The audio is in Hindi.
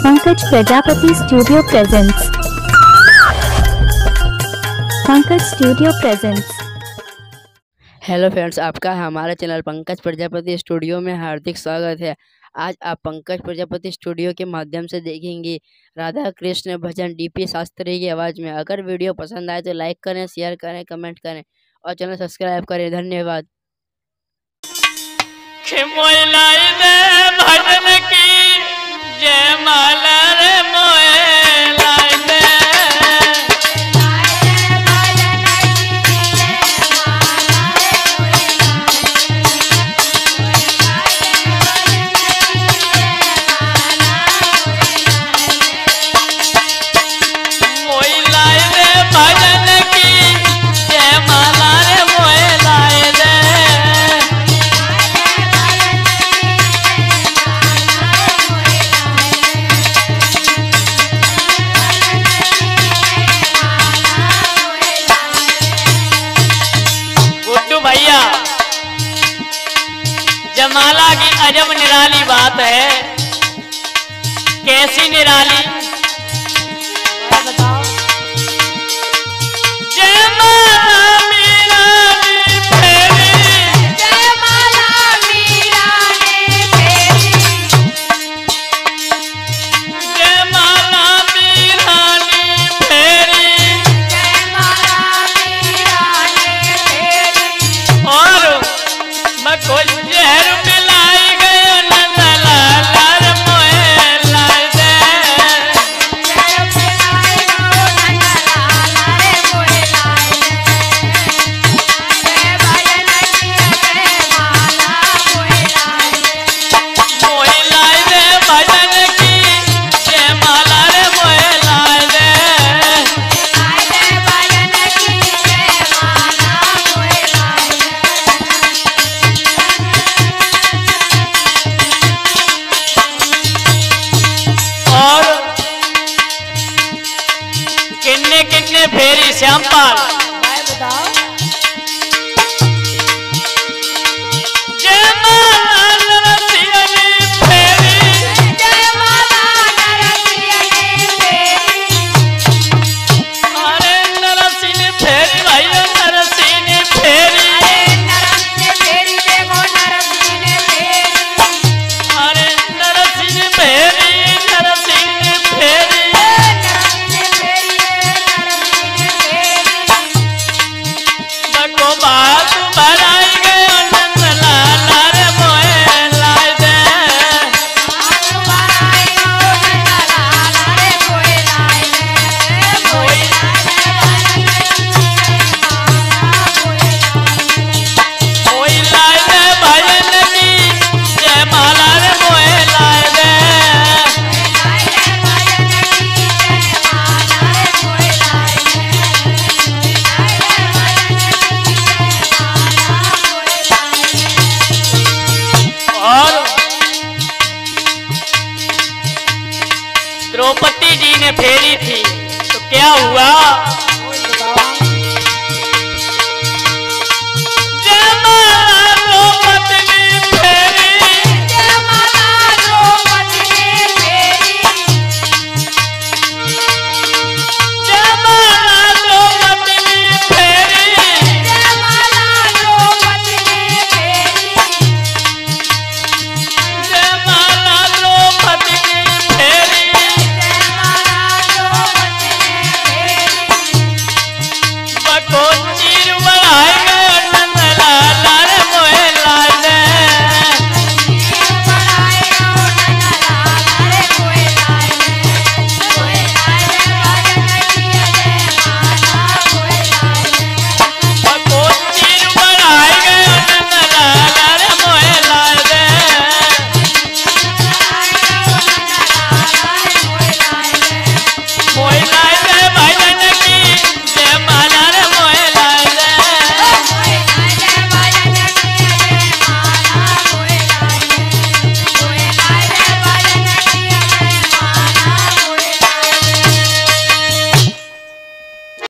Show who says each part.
Speaker 1: Pankaj Prajapati studio presents. Pankaj studio presents.
Speaker 2: Hello friends, आपका हमारे चैनल पंकज प्रजापति स्टूडियो में हार्दिक स्वागत है। आज आप पंकज प्रजापति स्टूडियो के माध्यम से देखेंगे राधा कृष्ण भजन डीपी शास्त्री की आवाज़ में। अगर वीडियो पसंद आए तो लाइक करें, शेयर करें, कमेंट करें और चैनल सब्सक्राइब करें। धन्यवाद।
Speaker 3: भजन की जय माला रे मोए लाई दे। भैया, जमाला की अजब निराली बात है। कैसी निराली? बताओ। जयमाला मीरा ने फेरी, जयमाला मीरा ने फेरी, जयमाला मीरा ने फेरी, जयमाला मीरा ने फेरी। और मैं कोई जहर मिलाई गयो नंदला लाल मोए लाई दे। जहर मिलाई गयो नंदला लाल मोए लाई दे। जय भजन की जय माला मोए लाई दे। मोए लाई दे भजन की जय माला रे मोए लाई दे। लाई दे भजन की जय माला मोए लाई दे। और किन्ने किन्ने फेरी श्यामपाल बताओ। जयमाला नरसिंह फेरी, जयमाला नरसिंह फेरी। अरे नरसिंह फेरी भैया, नरसिंह फेरी। अरे नरसिंह फेरी देखो, नरसिंह फेरी। अरे नरसिंह फेरी, नरसिंह फेरी, नरसिंह फेरी, नरसिंह फेरी। बको बात भराई गयो नंदला लाल मोए लाई दे। बात भराई गयो नंदला लाल मोए लाई दे। मोए लाई दे भजन की जय माला मोए लाई दे। मोए लाई दे भजन की जय माला रे मोए लाई दे। और द्रौपदी जी ने फेरी थी तो क्या हुआ?